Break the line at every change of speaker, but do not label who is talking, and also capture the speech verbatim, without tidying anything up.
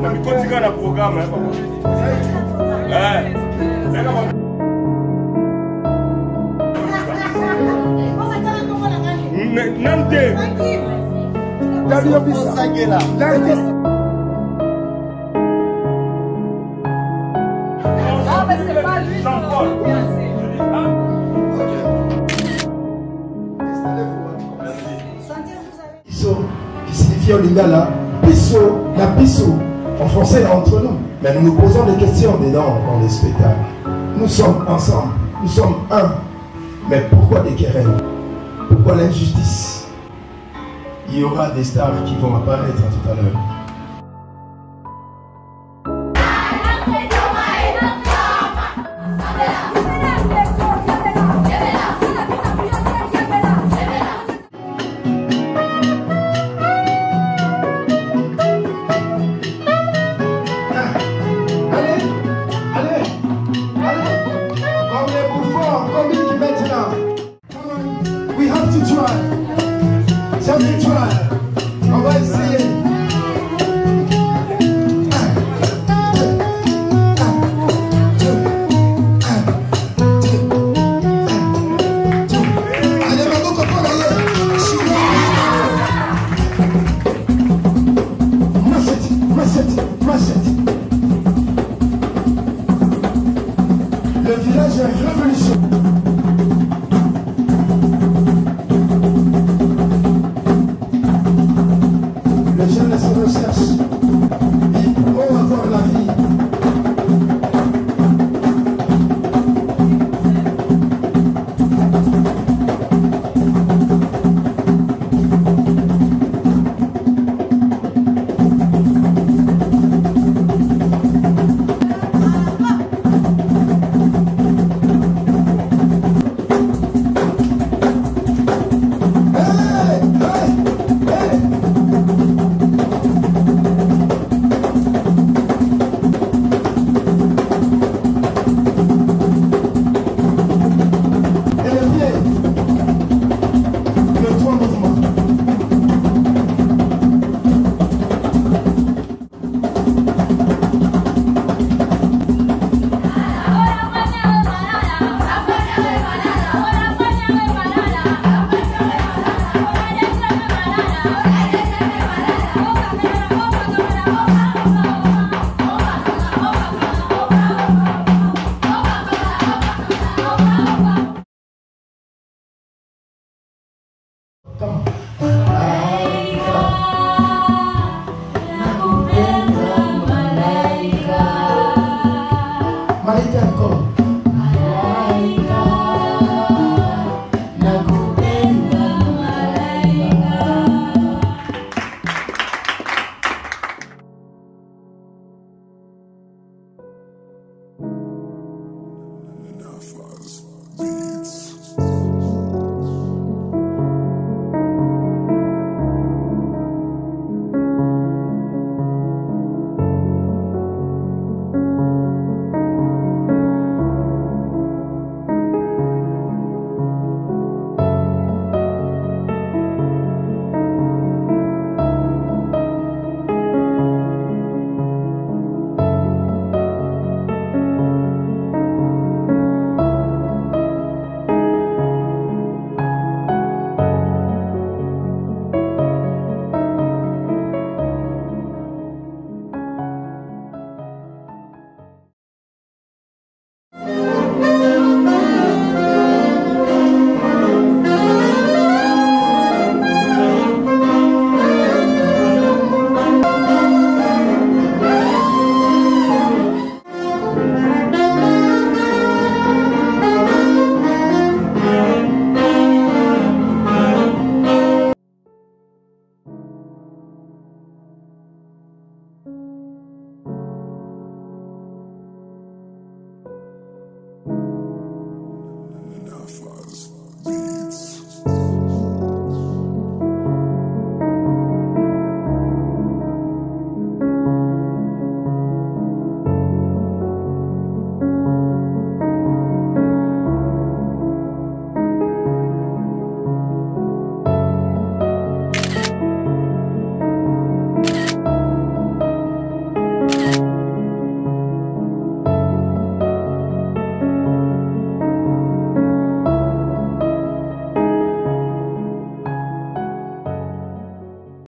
Nikotika na programme hein papa. Eh. Nante. Dario Bisagela. Nante.
Ah mais c'est pas lui.
Jean-Paul.
Biso, qui signifie en lingala, biso, la biso, en français entre nous. Mais nous nous posons des questions dedans dans les spectacles. Nous sommes ensemble, nous sommes un. Mais pourquoi des querelles? Pourquoi l'injustice? Il y aura des stars qui vont apparaître tout à l'heure. On va essayer. Le village est révolutionnaire. Les jeunes se recherchent. Ils pourront avoir la vie.
Fuzz.